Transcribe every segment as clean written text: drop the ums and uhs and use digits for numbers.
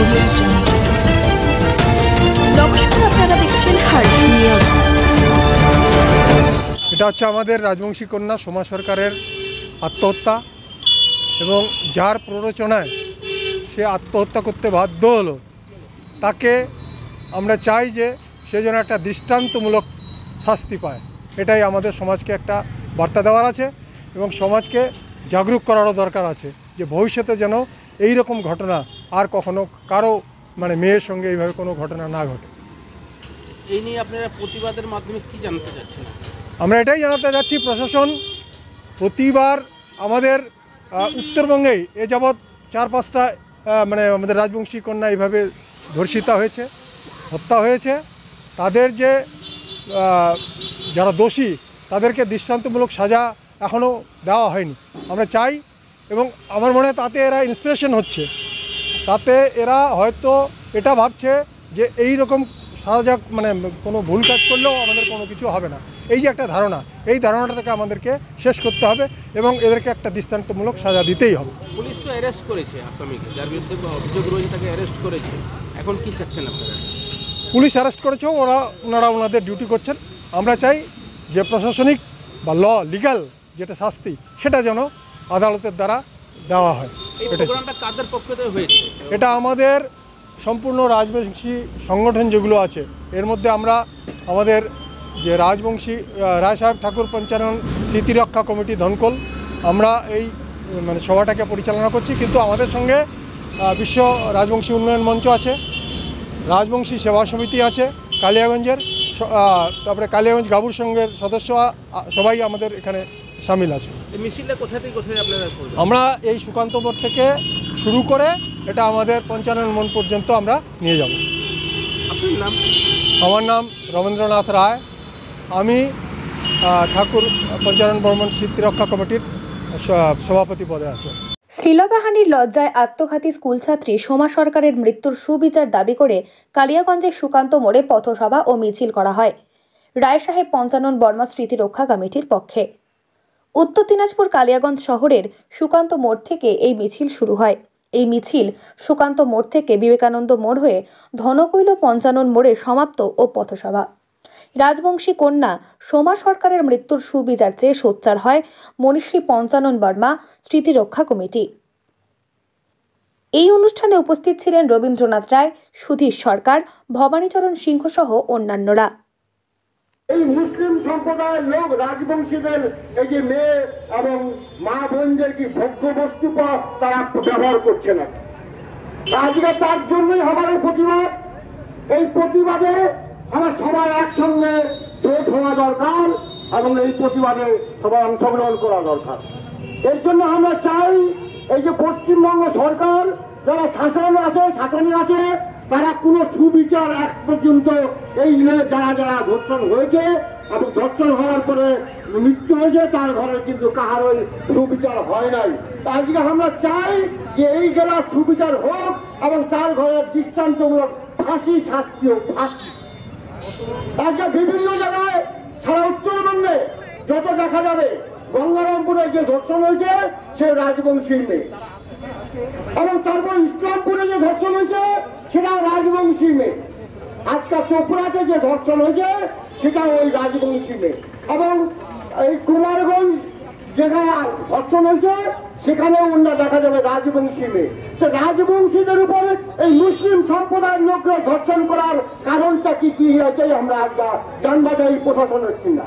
নমস্কার, আপনারা দেখছেন হার্স নিউজ। এটা হচ্ছে আমাদের রাজবংশী কন্যা সোমা সরকারের আত্মহত্যা, এবং যার প্ররোচনায় সে আত্মহত্যা করতে বাধ্য হলো, তাকে আমরা চাই যে সে যেন একটা দৃষ্টান্তমূলক শাস্তি পায়। এটাই আমাদের সমাজকে একটা বার্তা দেওয়ার আছে, এবং সমাজকে জাগরুক করারও দরকার আছে যে ভবিষ্যতে যেন এই রকম ঘটনা আর কখনো কারো মেয়ের সঙ্গে এইভাবে কোনো ঘটনা না ঘটে। এই নিয়ে আপনারা প্রতিবাদের মাধ্যমে কি জানতে চাচ্ছেন? আমরা এটাই জানাতে যাচ্ছি, প্রশাসন প্রতিবার আমাদের উত্তরবঙ্গেই এ যাবৎ 4-5টা আমাদের রাজবংশী কন্যা এইভাবে ধর্ষিতা হয়েছে, হত্যা হয়েছে। তাদের যে যারা দোষী তাদেরকে দৃষ্টান্তমূলক সাজা এখনও দেওয়া হয়নি। আমরা চাই, এবং আমার মনে হয় তাতে এরা ইন্সপিরেশন হচ্ছে, তাতে এরা হয়তো এটা ভাবছে যে এই রকম সাজা কোনো ভুল কাজ করলেও আমাদের কোনো কিছু হবে না। এই যে একটা ধারণা, এই ধারণাটাকে আমাদেরকে শেষ করতে হবে, এবং এদেরকে একটা দৃষ্টান্তমূলক সাজা দিতেই হবে। পুলিশ তো অ্যারেস্ট করেছে আসামিকে, যার বিরুদ্ধে অভিযোগ রয়েছে তাকে অ্যারেস্ট করেছে। এখন কি চাচ্ছেন আপনারা? পুলিশ অ্যারেস্ট করেছে, ওনারা ওনাদের ডিউটি করছেন। আমরা চাই যে প্রশাসনিক বা লিগ্যাল যেটা শাস্তি, সেটা যেন আদালতের দ্বারা দেওয়া হয়। কাদের পক্ষ থেকে হয়েছে? এটা আমাদের সম্পূর্ণ রাজবংশী সংগঠন যেগুলো আছে, এর মধ্যে আমরা আমাদের যে রাজবংশী রায় সাহেব ঠাকুর পঞ্চানন স্মৃতিরক্ষা কমিটি ধনকল, আমরা এই সভাটাকে পরিচালনা করছি। কিন্তু আমাদের সঙ্গে বিশ্ব রাজবংশী উন্নয়ন মঞ্চ আছে, রাজবংশী সেবা সমিতি আছে কালিয়াগঞ্জের, তারপরে কালিয়াগঞ্জ গাবুর সংঘের সদস্য সবাই আমাদের এখানে সামিল আছে। মিছিলটা কোথা থেকে কোথায় আপনারা করবেন? আমরা এই সুকান্ত মোড় থেকে শুরু করে এটা আমাদের পঞ্চানন মন পর্যন্ত আমরা নিয়ে যাব। আপনার নাম? আমার নাম রবীন্দ্রনাথ রায়, আমি ঠাকুর পঞ্চানন বর্মন স্মৃতিরক্ষা কমিটির সভাপতি পদে আছি। শ্লীলতাহানির লজ্জায় আত্মঘাতী স্কুলছাত্রী সোমা সরকারের মৃত্যুর সুবিচার দাবি করে কালিয়াগঞ্জের সুকান্ত মোড়ে পথসভা ও মিছিল করা হয় রায় সাহেব পঞ্চানন বর্মা স্মৃতিরক্ষা কমিটির পক্ষে। উত্তর দিনাজপুর কালিয়াগঞ্জ শহরের সুকান্ত মোড় থেকে এই মিছিল শুরু হয়। এই মিছিল সুকান্ত মোড় থেকে বিবেকানন্দ মোড় হয়ে ধনকৈল পঞ্চানন মোড়ে সমাপ্ত ও পথসভা। রাজবংশী কন্যা সোমা সরকারের মৃত্যুর সুবিচার চেয়ে সোচ্চার হয় মনীষী পঞ্চানন বর্মা স্মৃতিরক্ষা কমিটি। এই অনুষ্ঠানে উপস্থিত ছিলেন রবীন্দ্রনাথ রায়, সুধীর সরকার, ভবানীচরণ সিংহ সহ অন্যান্যরা। এই মুসলিম সম্প্রদায়ের লোক রাজবংশীদের এই যে মেয়ে এবং মা বোনদের কি ভোগ্য বস্তু তারা ব্যবহার করছে না। আজকে তার জন্যই আমাদের প্রতিবাদ। এই প্রতিবাদে আমার সবাই একসঙ্গে জোট হওয়া দরকার, এবং এই প্রতিবাদে সবাই অংশগ্রহণ করা দরকার। এর জন্য আমরা চাই এই যে পশ্চিমবঙ্গ সরকার যারা শাসনে আছে তারা কোনো সুবিচার এক পর্যন্ত এই যারা যারা ধর্ষণ হয়েছে এবং ধর্ষণ হওয়ার পরে মৃত্যু হয়েছে তার ঘরে কিন্তু কাহারই সুবিচার হয় নাই। আজকে আমরা চাই যে এই জেলার সুবিচার হোক এবং তার ঘরের দৃষ্টান্তমূলক ফাঁসি শাস্তি হোক। ফাঁসি আজকে বিভিন্ন জায়গায় সারা উত্তরবঙ্গে যত দেখা যাবে, গঙ্গারামপুরে যে ধর্ষণ হয়েছে সে রাজবংশীর মেয়ে, এবং তারপর ইসলামপুরে যে ধর্ষণ হয়েছে সেটাও রাজবংশী মেয়ে, আজকে চোপড়াতে যে ধর্ষণ হয়েছে সেটাও ওই রাজবংশী মেয়ে, এবং এই কুমারগঞ্জ যেখানে ধর্ষণ হয়েছে সেখানেও অন্য দেখা যাবে রাজবংশী মেয়ে। সে রাজবংশীদের উপরে এই মুসলিম সম্প্রদায়ের লোকরা ধর্ষণ করার কারণটা কি হয়েছে আমরা একটা জানবা চাই প্রশাসনের চিন্তা।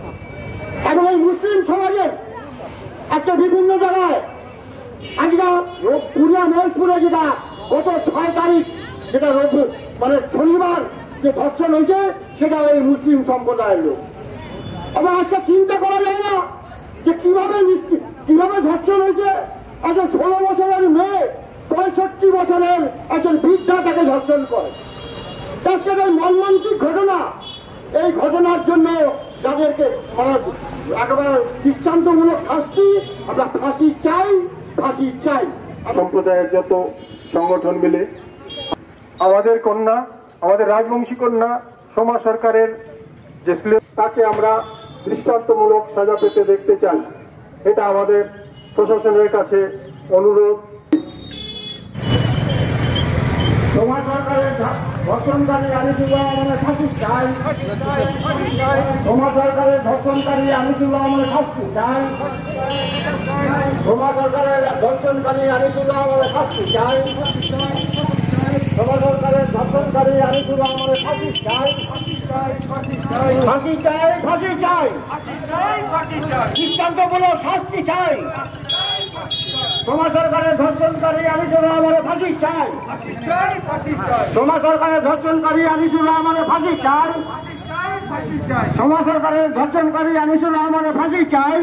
এবং এই মুসলিম সমাজের একটা বিভিন্ন জায়গায় আজকে পুরিয়া মহেশপুরে যেটা গত 6 তারিখ যেটা শনিবার যে ধর্ষণ হয়েছে সেটা এই মুসলিম সম্প্রদায়ের লোক। এবং আজকে চিন্তা করা যায় না যে কিভাবে ধর্ষণ হয়েছে। একজন 16 বছরের মেয়ে 65 বছরের একজন বৃদ্ধা তাকে ধর্ষণ করে। আজকে এই মর্মান্তিক ঘটনা, এই ঘটনার জন্য যাদেরকে একেবারে দৃষ্টান্তমূলক শাস্তি, আমরা ফাঁসি চাই। সম্প্রদায়ের যত সংগঠন মিলে আমাদের কন্যা, আমাদের রাজবংশী কন্যা সোমা সরকারের যে তাকে আমরা দৃষ্টান্তমূলক সাজা পেতে দেখতে চাই। এটা আমাদের প্রশাসনের কাছে অনুরোধ। সোমা সরকারের ধর্ষণকারী আনিসুল্লাহ রহমানের ফাঁসি চাই। সোমা সরকারের ধর্ষণকারী আনিসুল্লাহ রহমানের ফাঁসি চাই। সোমা সরকারের ধর্ষণকারী আনিসুল্লাহ রহমানের ফাঁসি চাই। সোমা সরকারের ধর্ষণকারী আনিসুল্লাহ রহমানের ফাঁসি চাই। ফাঁসি চাই, ফাঁসি চাই, দৃষ্টান্তমূলক শাস্তি চাই। সোমা সরকারের ধর্ষণকারী আনিসুল্লাহ রহমানের ফাঁসি চাই। সোমা সরকারের ধর্ষণকারী আনিসুল্লাহ রহমানের ফাঁসি চাই। সোমা সরকারের ধর্ষণকারী আনিসুল্লাহ রহমানের ফাঁসি চাই।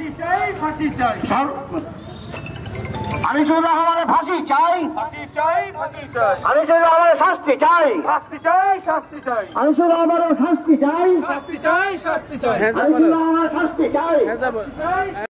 আনিসুল্লাহ রহমানের ফাঁসি চাই। আনিসুল্লাহ রহমানের শাস্তি চাই। আনিসুল্লাহ রহমানের শাস্তি চাই। আনিসুল্লাহ রহমানের শাস্তি চাই।